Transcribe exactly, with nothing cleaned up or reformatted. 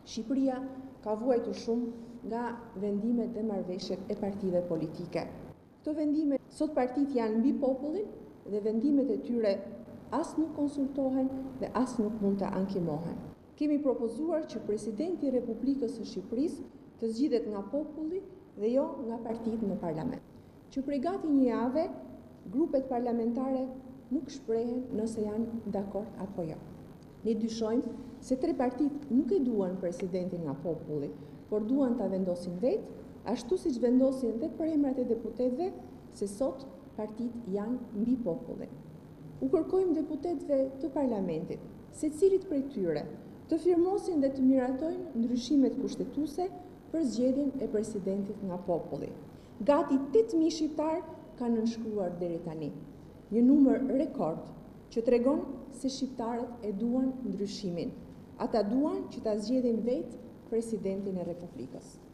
Shqipëria ka vuajtur shumë nga vendimet dhe marrëveshjet e partive politike. Këto vendime, sot partitë janë mbi popullin dhe vendimet e tyre as nuk konsultohen dhe as nuk mund të ankimohen. Kemi propozuar që presidenti i Republikës së Shqipërisë të zgjidhet nga populli dhe jo nga partitë në parlament. Që prej gati një jave, grupet parlamentare nuk shprehen nëse janë dakord apo jo. Ne dyshojmë se tre partitë nuk e duan presidentin nga populli, por duan ta vendosin vetë, ashtu siç vendosin dhe për emrat e deputetëve, se sot partitë janë mbi popullin. U kërkojmë deputetëve të parlamentit, secilit prej tyre, të firmosin dhe të miratojnë ndryshimet kushtetuese për zgjedhjen e presidentit nga populli. Gati tetë mijë shqiptar kanë nënshkruar deri tani, një numër rekord që tregon se shqiptarët e duan ndryshimin. Ata duan që ta zgjedhin vetë presidentin e Republikës.